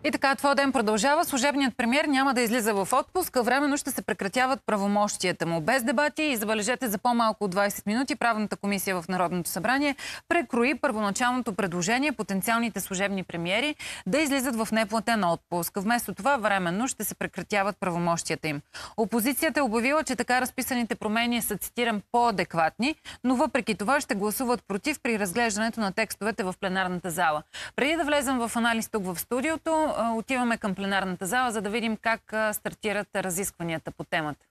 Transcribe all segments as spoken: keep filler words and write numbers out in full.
И така, това ден продължава. Служебният премиер няма да излиза в отпуск, а временно ще се прекратяват правомощията му. Без дебати и забележете, за по-малко от двайсет минути правната комисия в Народното събрание прекрои първоначалното предложение потенциалните служебни премиери да излизат в неплатен отпуск. Вместо това временно ще се прекратяват правомощията им. Опозицията е обявила, че така разписаните промени са, цитирам, по-адекватни, но въпреки това ще гласуват против при разглеждането на текстовете в пленарната зала. Преди да влезем в анализ тук в студиото, отиваме към пленарната зала, за да видим как стартират разискванията по темата.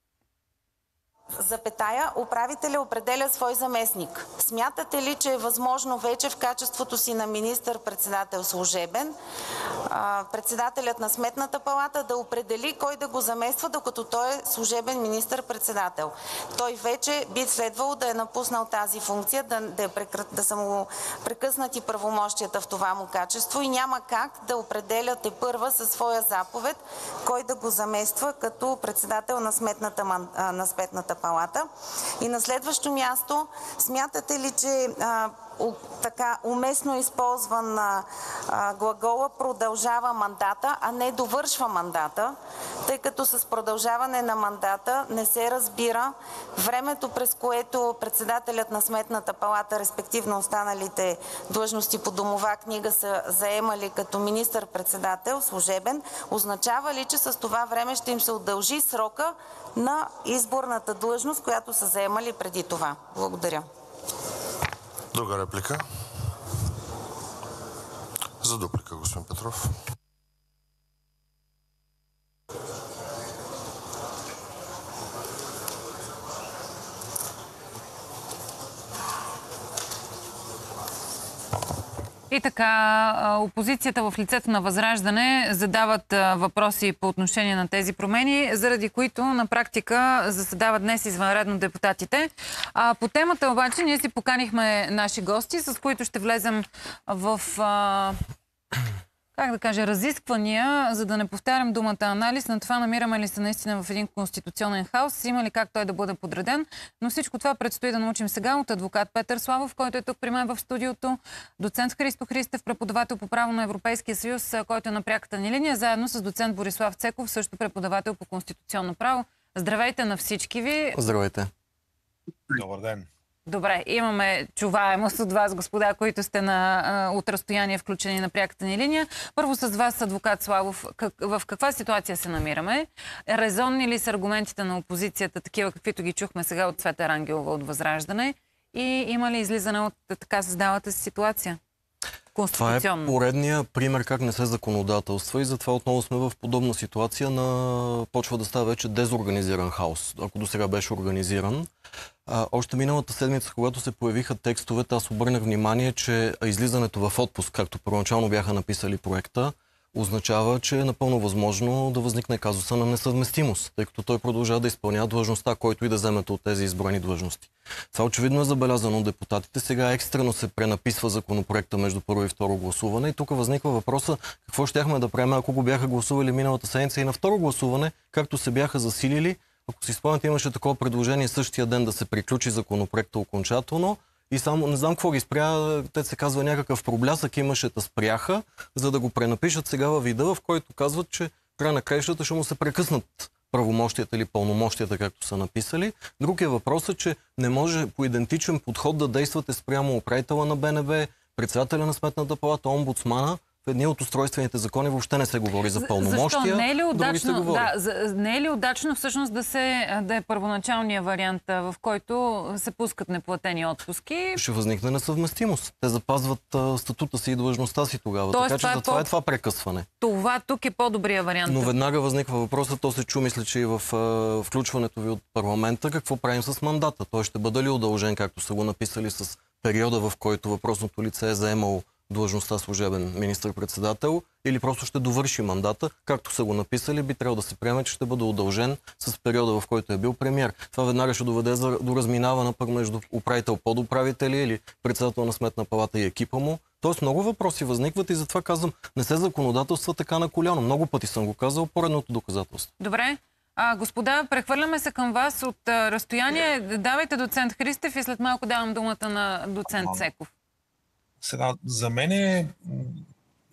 Запетая, управителя определя свой заместник. Смятате ли, че е възможно вече в качеството си на министър-председател служебен, председателят на Сметната палата да определи кой да го замества, докато той е служебен министър-председател? Той вече би следвало да е напуснал тази функция, да, да, е прекрат, да са му прекъснати правомощията в това му качество и няма как да определя тепърва със своя заповед кой да го замества като председател на Сметната, на Сметната палата. И на следващо място, смятате ли, че а, у, така уместно използван а, глагола продължава мандата, а не довършва мандата, тъй като с продължаване на мандата не се разбира времето, през което председателят на Сметната палата, респективно останалите длъжности по домова книга са заемали като министър-председател служебен, означава ли, че с това време ще им се удължи срока на изборната длъжност, която са заемали преди това? Благодаря. Друга реплика? За дуплика, господин Петров. И така, опозицията в лицето на Възраждане задават въпроси по отношение на тези промени, заради които на практика заседават днес извънредно депутатите. А по темата обаче ние си поканихме наши гости, с които ще влезем в... как да кажа, разисквания, за да не повтарям думата анализ на това, намираме ли се наистина в един конституционен хаос, има ли как той да бъде подреден. Но всичко това предстои да научим сега от адвокат Петър Славов, който е тук при мен в студиото, доцент Христо Христев, преподавател по право на Европейския съюз, който е на пряката ни линия, заедно с доцент Борислав Цеков, също преподавател по конституционно право. Здравейте на всички ви! Здравейте! Добър ден! Добре, имаме чуваемост от вас, господа, които сте на, от разстояние включени на пряката ни линия. Първо с вас, адвокат Славов, как, в каква ситуация се намираме? Резонни ли са аргументите на опозицията, такива каквито ги чухме сега от Цвета Рангелова от Възраждане? И има ли излизане от така създалата си ситуация? Това е поредния пример как не се законодателства и затова отново сме в подобна ситуация на почва да става вече дезорганизиран хаос, ако до сега беше организиран. А, още миналата седмица, когато се появиха текстовете, аз обърнах внимание, че излизането в отпуск, както първоначално бяха написали проекта, означава, че е напълно възможно да възникне казуса на несъвместимост, тъй като той продължава да изпълнява длъжността, който и да вземете от тези избрани длъжности. Това очевидно е забелязано от депутатите. Сега екстрено се пренаписва законопроекта между първо и второ гласуване и тук възниква въпроса какво щяхме да правим, ако го бяха гласували миналата седмица и на второ гласуване, както се бяха засилили. Ако си спомняте, имаше такова предложение същия ден да се приключи законопроекта окончателно. И само, не знам какво ги спря, те се казва някакъв проблясък имаше, да спряха, за да го пренапишат сега във вида, в който казват, че край на краищата ще му се прекъснат правомощията или пълномощията, както са написали. Друг е въпросът, че не може по идентичен подход да действате спрямо управителя на БНБ, председателя на Сметната палата, омбудсмана. В едни от устройствените закони въобще не се говори за пълномощия. Защо? Не е ли удачно, да, за, не е ли удачно всъщност да, се, да е първоначалният вариант, в който се пускат неплатени отпуски? Ще възникне несъвместимост. Те запазват а, статута си и длъжността си тогава. Тоест, така че за това е това прекъсване. Това тук е по-добрия вариант. Но веднага възниква въпросът, то се чу, мисля, че и в а, включването ви от парламента, какво правим с мандата? Той ще бъде ли удължен, както са го написали с периода, в който въпросното лице е заемало длъжността служебен министър-председател, или просто ще довърши мандата, както са го написали, би трябвало да се приеме, че ще бъде удължен с периода, в който е бил премиер. Това веднага ще доведе до разминаване пък между управител подуправители или председател на Сметна палата и екипа му. Тоест много въпроси възникват и затова казвам, не се законодателства така на коляно. Много пъти съм го казал, поредното доказателство. Добре. А, господа, прехвърляме се към вас от а, разстояние. Давайте доцент Христев и след малко давам думата на доцент Цеков. Сега, за мен е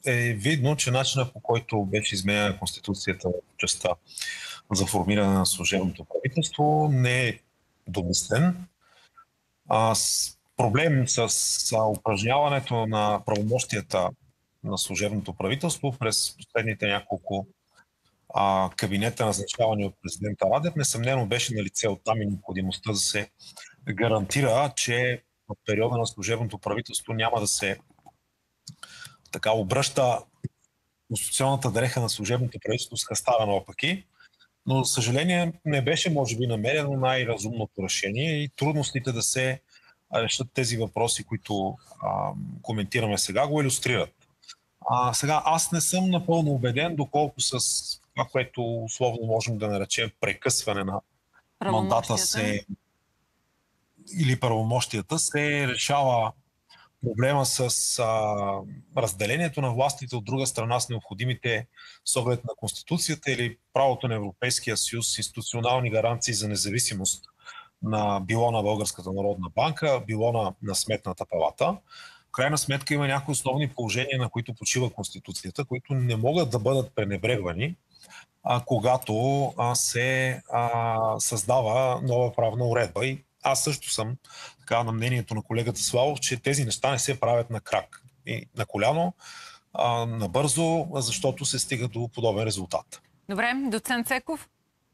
е видно, че начинът, по който беше изменена Конституцията в частта за формиране на служебното правителство, не е домислен. А, с проблем с, с упражняването на правомощията на служебното правителство през последните няколко а, кабинета, назначавани от президента Радев, несъмнено беше на лице. Оттам и необходимостта да се гарантира, че в периода на служебното правителство няма да се така обръща конституционната дреха на служебното правителство с хастара наопаки. Но, за съжаление, не беше, може би, намерено най-разумното решение и трудностите да се решат тези въпроси, които а, коментираме сега, го илюстрират. А, сега, аз не съм напълно убеден, доколко с това, което условно можем да наречем прекъсване на мандата се или правомощията, се решава проблема с а, разделението на властите, от друга страна с необходимите с оглед на Конституцията или правото на Европейския съюз институционални гаранции за независимост на било на Българската народна банка, било на, на Сметната палата. В крайна сметка има някои основни положения, на които почива Конституцията, които не могат да бъдат пренебрегвани, а, когато а, се а, създава нова правна уредба. И аз също съм така на мнението на колегата Славов, че тези неща не се правят на крак и на коляно, а, набързо, защото се стига до подобен резултат. Добре, доцент Цеков?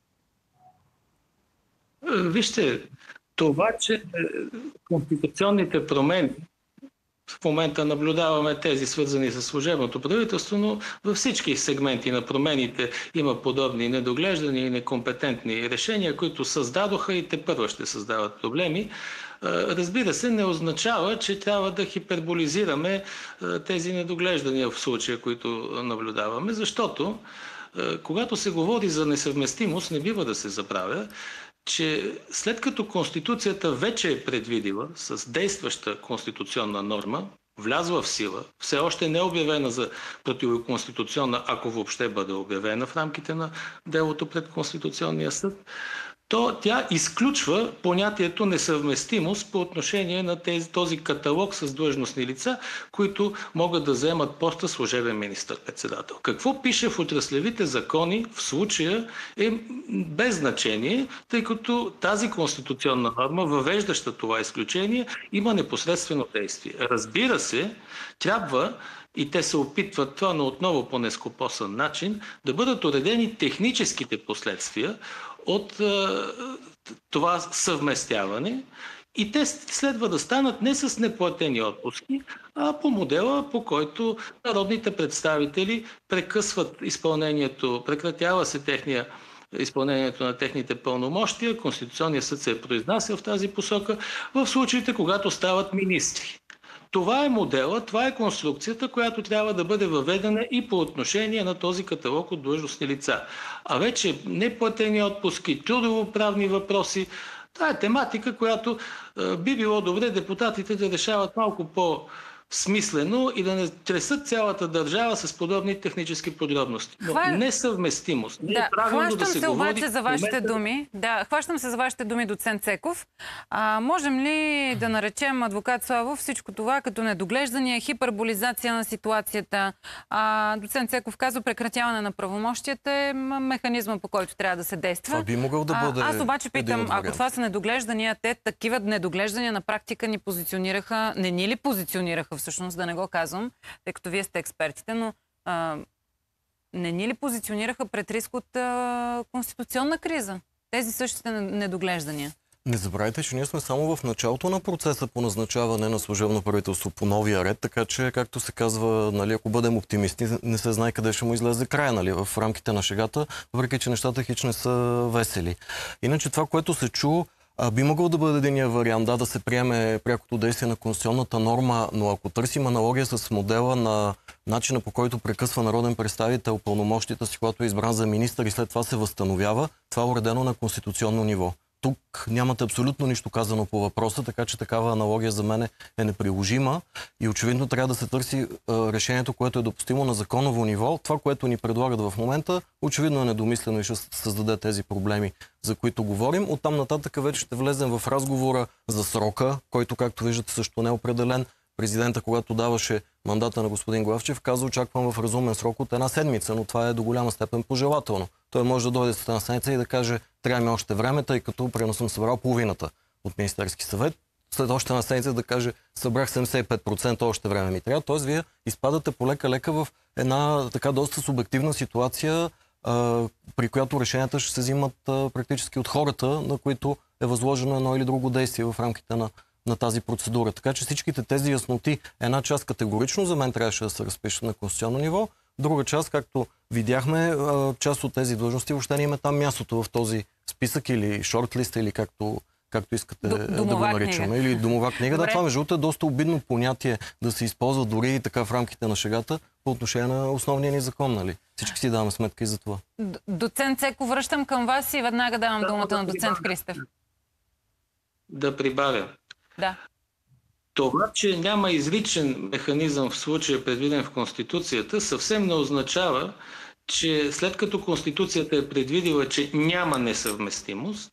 Вижте, това, че конституционните промени, в момента наблюдаваме тези свързани с служебното правителство, но във всички сегменти на промените има подобни недоглеждани и некомпетентни решения, които създадоха и тепърва ще създават проблеми. Разбира се, не означава, че трябва да хиперболизираме тези недоглеждания в случая, които наблюдаваме, защото когато се говори за несъвместимост, не бива да се забравя, че след като Конституцията вече е предвидила с действаща конституционна норма, влязла в сила, все още не е обявена за противоконституционна, ако въобще бъде обявена в рамките на делото пред Конституционния съд, то тя изключва понятието несъвместимост по отношение на тези, този каталог с длъжностни лица, които могат да заемат поста служебен министър-председател. Какво пише в отраслевите закони в случая е без значение, тъй като тази конституционна норма, въвеждаща това изключение, има непосредствено действие. Разбира се, трябва и те се опитват това, но отново по нескопосан начин, да бъдат уредени техническите последствия от е, това съвместяване и те следва да станат не с неплатени отпуски, а по модела, по който народните представители прекъсват изпълнението, прекратява се техния изпълнението на техните пълномощия. Конституционният съд се е произнасял в тази посока в случаите, когато стават министри. Това е модела, това е конструкцията, която трябва да бъде въведена и по отношение на този каталог от длъжностни лица. А вече неплатени отпуски, трудовоправни въпроси, това е тематика, която е, би било добре депутатите да решават малко по- смислено и да не тресат цялата държава с подобни технически подробности. Но Хва... несъвместимост. Не да, е правилно да се, се говори... обаче за вашите момента... думи. Да, хващам се за вашите думи, доцент Цеков. А, можем ли да наречем, адвокат Славов, всичко това като недоглеждане, хиперболизация на ситуацията? А, доцент Цеков казва, прекратяване на правомощията е механизма, по който трябва да се действа. Това би могъл да бъде. А, аз обаче питам, ако това са недоглеждания, те такива недоглеждания на практика ни позиционираха, не ни ли позиционираха всъщност, да не го казвам, тъй като вие сте експертите, но а, не ни ли позиционираха пред риск от а, конституционна криза? Тези същите недоглеждания. Не забравяйте, че ние сме само в началото на процеса по назначаване на служебно правителство по новия ред, така че, както се казва, нали, ако бъдем оптимисти, не се знае къде ще му излезе края, нали, в рамките на шегата, въпреки че нещата хич не са весели. Иначе това, което се чу, би могъл да бъде единия вариант, да, да се приеме прякото действие на конституционната норма, но ако търсим аналогия с модела на начина, по който прекъсва народен представител пълномощията си, когато е избран за министър и след това се възстановява, това е уредено на конституционно ниво. Тук нямате абсолютно нищо казано по въпроса, така че такава аналогия за мен е неприложима и очевидно трябва да се търси е, решението, което е допустимо на законово ниво. Това, което ни предлагат в момента, очевидно е недомислено и ще създаде тези проблеми, за които говорим. Оттам нататък вече ще влезем в разговора за срока, който, както виждате, също не е определен. президента, когато даваше мандата на господин Главчев, каза, очаквам в разумен срок от една седмица, но това е до голяма степен пожелателно. Той може да дойде след една седмица и да каже, трябва ми още време, тъй като примерно съм събрал половината от Министерски съвет. След още една седмица да каже, събрах седемдесет и пет процента, още време ми трябва. Тоест, вие изпадате полека-лека в една така доста субективна ситуация, а, при която решенията ще се взимат а, практически от хората, на които е възложено едно или друго действие в рамките на, на тази процедура. Така че всичките тези ясноти, една част категорично за мен трябваше да се разпишат на конституционно ниво, друга част, както видяхме, а, част от тези длъжности въобще не има там мястото в този списък или шортлист, или както както искате До, да го наричаме. Или домова книга. Да, това между другото е доста обидно понятие да се използва дори и така в рамките на шегата по отношение на основния ни закон, нали? Всички си даваме сметка и за това. Доцент Цеков, връщам към вас и веднага давам да, думата да на доцент Христев. Да прибавя. Да. Това, че няма изричен механизъм в случая предвиден в Конституцията, съвсем не означава, че след като Конституцията е предвидила, че няма несъвместимост,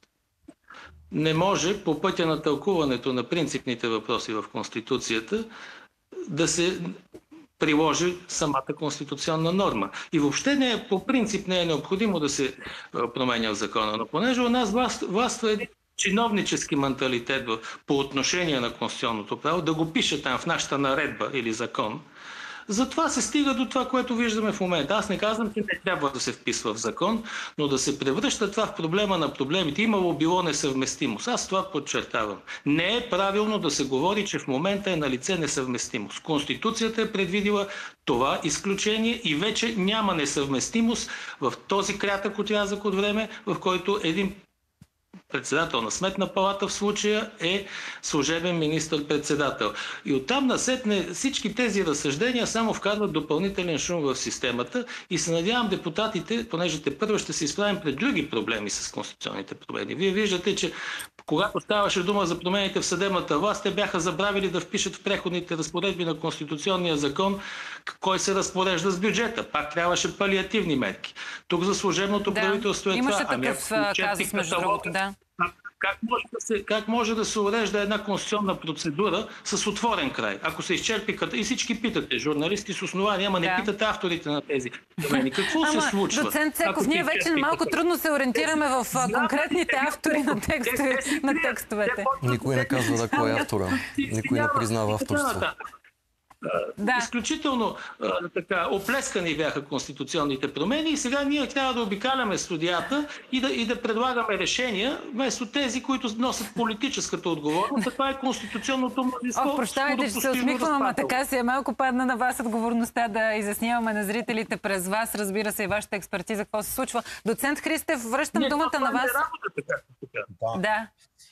не може по пътя на тълкуването на принципните въпроси в Конституцията да се приложи самата конституционна норма. И въобще не е, по принцип не е необходимо да се променя в закона. Но понеже у нас власт, властва един чиновнически менталитет по отношение на конституционното право, да го пише там в нашата наредба или закон, затова се стига до това, което виждаме в момента. Аз не казвам, че не трябва да се вписва в закон, но да се превръща това в проблема на проблемите. Имало било несъвместимост. Аз това подчертавам. Не е правилно да се говори, че в момента е на лице несъвместимост. Конституцията е предвидила това изключение и вече няма несъвместимост в този кратък отрязък от време, в който един председател на Сметна палата в случая е служебен министър-председател. И оттам насетне всички тези разсъждения само вкарват допълнителен шум в системата и се надявам депутатите, понеже те първо ще се изправим пред други проблеми с конституционните промени. Вие виждате, че когато ставаше дума за промените в съдебната власт, те бяха забравили да впишат в преходните разпоредби на Конституционния закон кой се разпорежда с бюджета. Пак трябваше палиативни мерки. Тук за служебното да, правителство е имаше това. такъв ами, казус, между другото, да. Как може, да се, как може да се урежда една конституционна процедура с отворен край? Ако се изчерпи, и всички питате, журналисти с основания, ама да. не питате авторите на тези промени. Какво ама, се случва? Доцент Цеков, ние вече малко като... трудно се ориентираме в конкретните автори на, текстове, на текстовете. Никой не казва да кой е автора. Никой не признава авторство. Да. Изключително а, така, оплескани бяха конституционните промени и сега ние трябва да обикаляме студията и да, и да предлагаме решения вместо тези, които носят политическата отговорност. Това е конституционното мнозинство. О, прощавайте, че се усмихвам, ама така си е малко падна на вас отговорността да изясняваме на зрителите през вас, разбира се, и вашата експертиза, какво се случва. Доцент Христев, връщам не, думата на вас. Не работа, така, така. Да. да.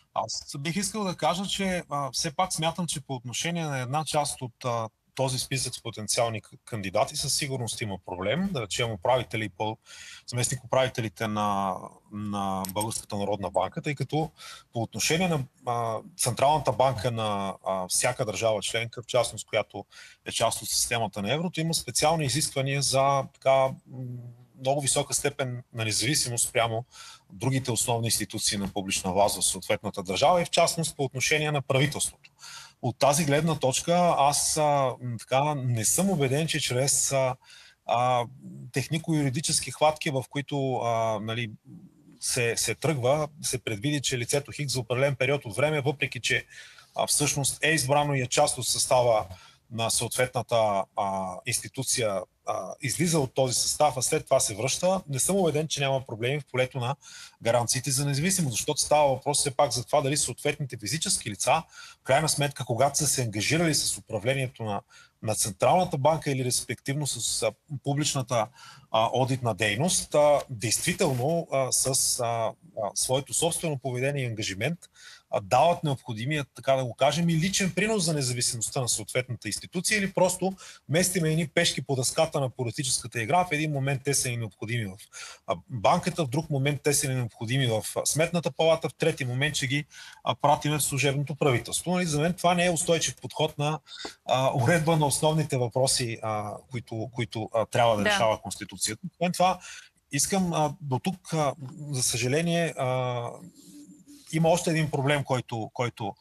Аз бих искал да кажа, че а, все пак смятам, че по отношение на една част от а, този списък с потенциални кандидати със сигурност има проблем. Да речем управители, заместник управителите на, на Българската народна банка, тъй като по отношение на а, Централната банка на а, всяка държава членка, в частност, която е част от системата на еврото, има специални изисквания за така много висока степен на независимост прямо другите основни институции на публична власт в съответната държава и в частност по отношение на правителството. От тази гледна точка аз а, така, не съм убеден, че чрез а, а, технико-юридически хватки, в които а, нали, се, се тръгва, се предвиди, че лицето Хикс за определен период от време, въпреки че а, всъщност е избрано и е част от състава на съответната а, институция, а, излиза от този състав, а след това се връща, не съм убеден, че няма проблеми в полето на гаранциите за независимост, защото става въпрос все пак за това дали съответните физически лица, в крайна сметка, когато са се ангажирали с управлението на, на Централната банка или респективно с а, публичната а, одитна дейност, а, действително а, с а, а, своето собствено поведение и ангажимент дават необходимия, така да го кажем, и личен принос за независимостта на съответната институция или просто местиме едни пешки по дъската на политическата игра. В един момент те са ни необходими в банката, в друг момент те са ни необходими в Сметната палата, в трети момент ще ги пратиме в служебното правителство. Но за мен това не е устойчив подход на а, уредба на основните въпроси, а, които, които а, трябва да, да решава Конституцията. Освен това, искам а, до тук, а, за съжаление, а, има още един проблем, който, който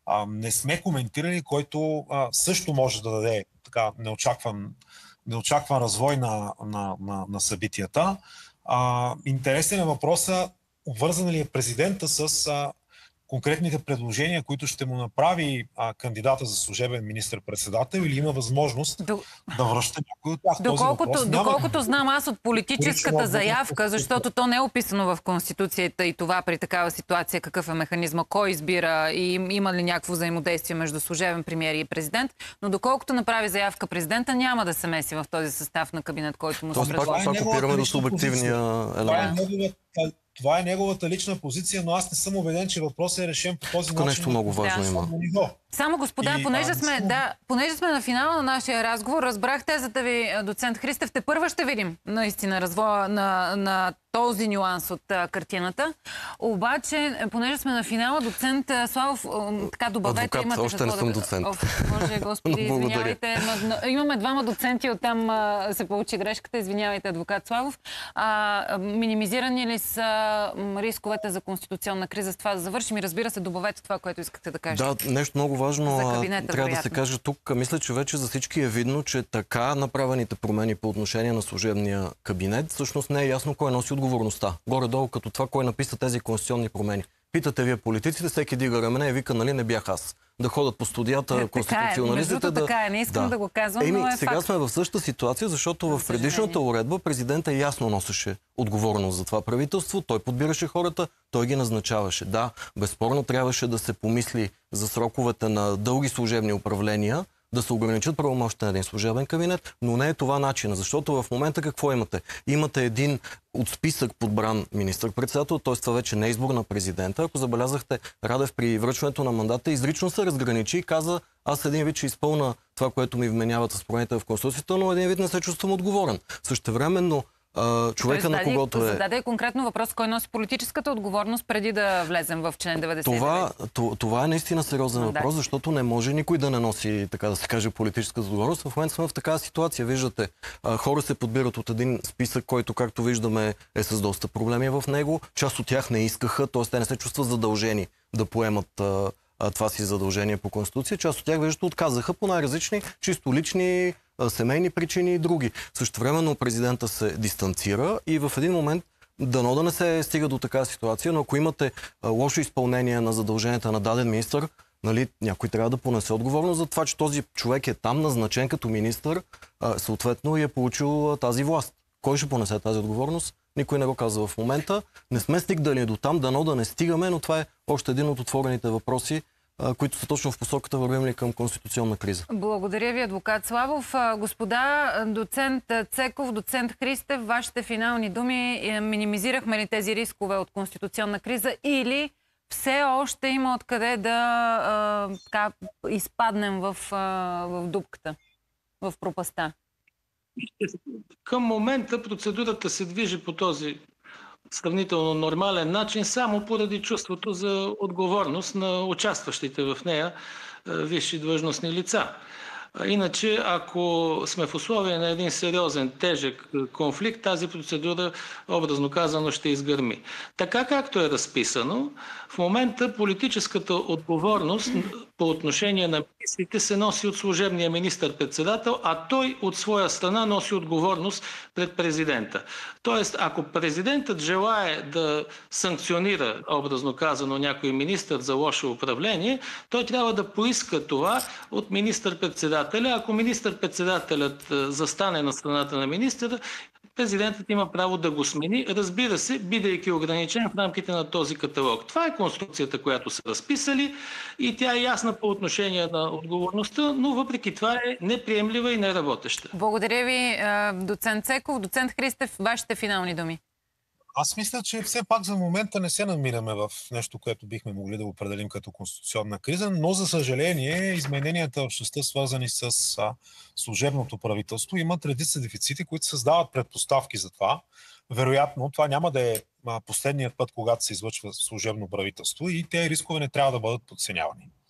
а, не сме коментирали, който а, също може да даде така неочакван, неочакван развой на, на, на, на събитията. А, интересен е въпроса, обвързан ли е президента с а, конкретните предложения, които ще му направи а, кандидата за служебен министър-председател, или има възможност До... да връща някой от тях. Доколкото, този въпрос доколкото няма... знам аз от политическата Лично заявка, защото то не е описано в Конституцията и това при такава ситуация какъв е механизма, кой избира и има ли някакво взаимодействие между служебен премиер и президент, но доколкото направи заявка президента, няма да се меси в този състав на кабинет, който му се предложи. Това пак опираме до субективния елемент. Това е неговата лична позиция, но аз не съм убеден, че въпросът е решен по този Тук начин. нещо много важно да. има. Само, господа, И, понеже, а, сме, съм... да, понеже сме на финала на нашия разговор, разбрах тезата ви, доцент Христев. Те първа ще видим наистина развоя на, на този нюанс от а, картината. Обаче, понеже сме на финала, доцент Славов, така добавете. Адвокат, имате още не съм да... доцент. О, Боже, господи, извинявайте. Но, имаме двама доценти, оттам а, се получи грешката. Извинявайте, адвокат Славов. А, минимизирани ли са рисковете за конституционна криза с това да завършим? И разбира се, добавете това, което искате да кажете. Да, нещо много важно кабинета, трябва вероятно. да се каже тук. Мисля, че вече за всички е видно, че така направените промени по отношение на служебния кабинет, всъщност не е ясно кой носи отговорността. Горе-долу като това, кой написа тези конституционни промени. Питате вие политиците, всеки дига рамене и вика, нали, не бях аз. Да ходят по студията, конституционалистите. Е, да... така е, не искам да, да го казвам, Еми, но е сега факт. сме в същата ситуация, защото в предишната уредба президента ясно носеше отговорност за това правителство. Той подбираше хората, той ги назначаваше. Да, безспорно трябваше да се помисли за сроковете на дълги служебни управления, да се ограничат правомощите на един служебен кабинет, но не е това начина, защото в момента какво имате? Имате един от списък подбран министър-председател, т.е. това вече не е избор на президента. Ако забелязахте, Радев при връчването на мандата изрично се разграничи и каза, аз един вид ще изпълна това, което ми вменяват с промените в Конституцията, но един вид не се чувствам отговорен. Същевременно човека, на когото е... Зададе конкретно въпрос, кой носи политическата отговорност преди да влезем в член деветдесет и девет. Това, това е наистина сериозен Но, въпрос, да. защото не може никой да не носи, така да се каже, политическата отговорност. В момента сме в такава ситуация. Виждате, хора се подбират от един списък, който, както виждаме, е с доста проблеми в него. Част от тях не искаха, т.е. те не се чувстват задължени да поемат това си задължение по Конституция. Част от тях, виждате, отказаха по най-различни, чисто лични, семейни причини и други. Същевременно президента се дистанцира и в един момент дано да не се стига до такава ситуация, но ако имате лошо изпълнение на задълженията на даден министър, нали, някой трябва да понесе отговорност за това, че този човек е там назначен като министър, съответно и е получил тази власт. Кой ще понесе тази отговорност? Никой не го казва в момента. Не сме стигнали до там, дано да не стигаме, но това е още един от отворените въпроси, които са точно в посоката вървим ли към конституционна криза. Благодаря ви, адвокат Славов. Господа, доцент Цеков, доцент Христев, вашите финални думи, минимизирахме ли тези рискове от конституционна криза или все още има откъде да а, така, изпаднем в, а, в дупката, в пропаста? Към момента процедурата се движи по този сравнително нормален начин, само поради чувството за отговорност на участващите в нея висши длъжностни лица. Иначе, ако сме в условия на един сериозен, тежък конфликт, тази процедура, образно казано, ще изгърми. Така както е разписано, в момента политическата отговорност по отношение на министрите се носи от служебния министър-председател, а той от своя страна носи отговорност пред президента. Тоест, ако президентът желае да санкционира, образно казано, някой министър за лошо управление, той трябва да поиска това от министър-председателя. Ако министър-председателят застане на страната на министъра, президентът има право да го смени, разбира се, бидейки ограничен в рамките на този каталог. Това е конструкцията, която са разписали и тя е ясна по отношение на отговорността, но въпреки това е неприемлива и неработеща. Благодаря ви, доцент Цеков. Доцент Христев, вашите финални думи. Аз мисля, че все пак за момента не се намираме в нещо, което бихме могли да определим като конституционна криза, но за съжаление измененията в частта, свързани с а, служебното правителство, имат редица дефицити, които създават предпоставки за това. Вероятно, това няма да е а, последният път, когато се излъчва служебно правителство и тези рискове не трябва да бъдат подценявани.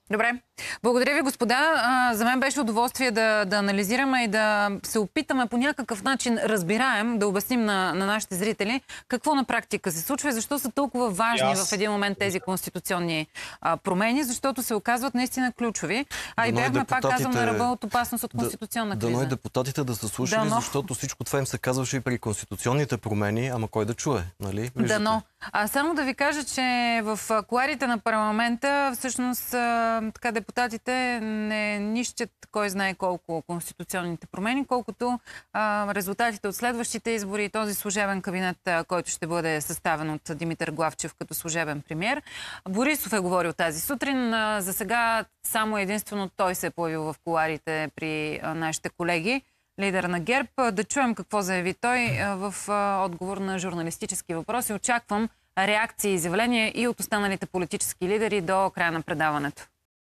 Добре. Благодаря ви, господа. А, за мен беше удоволствие да, да анализираме и да се опитаме по някакъв начин разбираем, да обясним на, на нашите зрители какво на практика се случва и защо са толкова важни Аз... в един момент тези конституционни а, промени, защото се оказват наистина ключови. А и бяхме, пак казвам, на ръба от опасност от конституционна криза. Дано и депутатите да са слушали, Дано. Защото всичко това им се казваше и при конституционните промени, ама кой да чуе, нали? Виждате? Дано. А само да ви кажа, че в кулоарите на парламента всъщност така депутатите не нищят кой знае колко конституционните промени, колкото а, резултатите от следващите избори и този служебен кабинет, а, който ще бъде съставен от Димитър Главчев като служебен премиер. Борисов е говорил тази сутрин. А, за сега само единствено той се е появил в кулоарите при а, нашите колеги. Лидер на ГЕРБ. Да чуем какво заяви той в отговор на журналистически въпроси. Очаквам реакции и изявления и от останалите политически лидери до края на предаването.